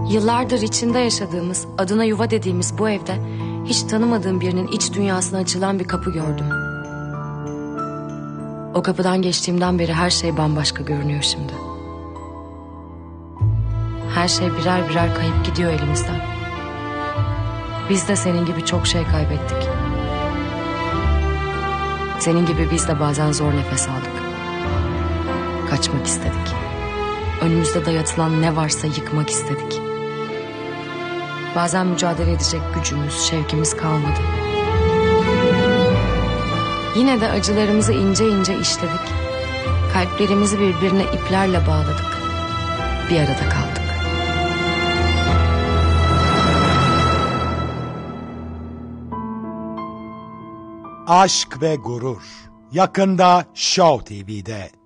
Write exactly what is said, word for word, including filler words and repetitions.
Yıllardır içinde yaşadığımız, adına yuva dediğimiz bu evde hiç tanımadığım birinin iç dünyasına açılan bir kapı gördüm. O kapıdan geçtiğimden beri her şey bambaşka görünüyor şimdi. Her şey birer birer kayıp gidiyor elimizden. Biz de senin gibi çok şey kaybettik. Senin gibi biz de bazen zor nefes aldık. Kaçmak istedik. Önümüzde dayatılan ne varsa yıkmak istedik. Bazen mücadele edecek gücümüz, şevkimiz kalmadı. Yine de acılarımızı ince ince işledik. Kalplerimizi birbirine iplerle bağladık. Bir arada kaldık. Aşk ve Gurur yakında Show T V'de.